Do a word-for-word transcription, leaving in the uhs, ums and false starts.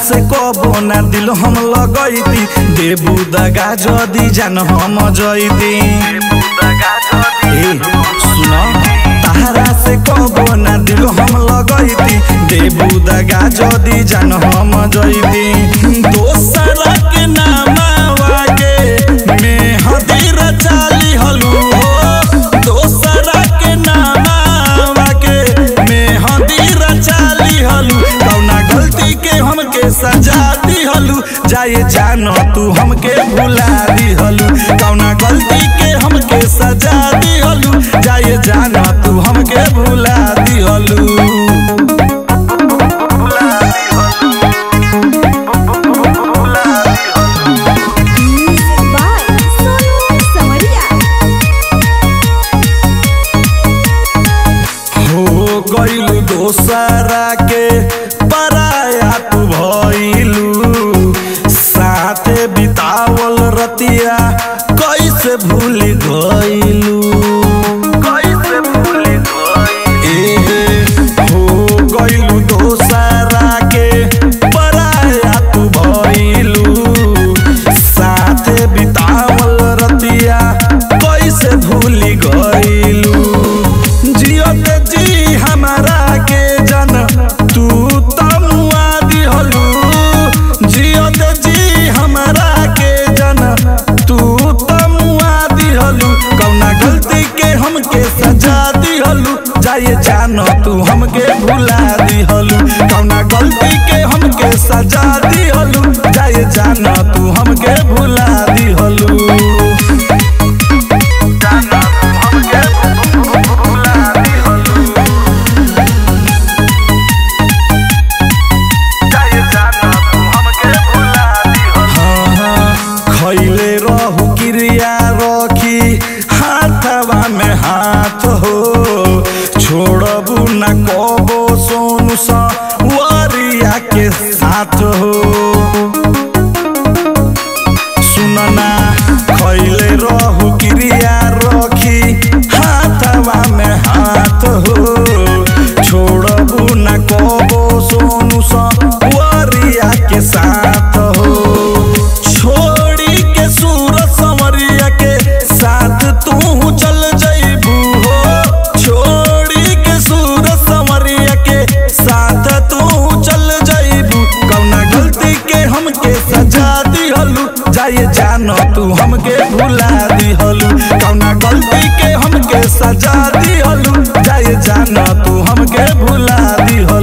से कबो ना दिल हम लगैती देबू दगा जदी जान हम जैती सुन तारा से कबो ना दिल हम लगैती देबू दगा जदी जान हम जैती दोसरा के नामवा के मेहदी रचाली हलू दोसरा के नामवा के मेहदी रचाली हलू कौना गलती के हमके सजा दी हलू जाए जानो तू हमके भुला दी हलू कौना गलती के हमके सजा दी हलू जाए जानो तू हमके भुला दी हलू गइलू दोसरा के पराया तू भइलू साथे बितावल रतिया कैसे भूल गइलू कैसे भूल गइलू हो गइलू दोसरा के पराया तू भइलू साथे बितावल रतिया कैसे भूल गइलू जियते जी हमारा के जन तू तमुआ दिहलू जियते जी हमारा के जन तू तमुआ दिहलू कौना गलती के हमके सजा दिहलू जाए जानो तू हमके भुला दिहलू कौना गलती के हमके सजा दिहलू जाए जानो तू हमके भुला दिहलू खैले रहू क्रिया रखी हाथवा में हाथ हो छोड़बू न कबो सोनू सवरिया के साथ हो सुनना खैले रहू क्रिया रखी हाथवा में हाथ हो छोड़बू न कबो सोनू सवरिया के साथ हो छोड़ी के सूरज संवरिया के साथ तू चल जइबू हो छोड़ी के सूरज संवरिया के साथ तू चल जइबू कौना गलती के हमके सजा दिहलू जाए जानो तू हमके भुला दिहलू कौना गलती के हमके सजा दिहलू जाए जानो तू हमके भुला दिहलू।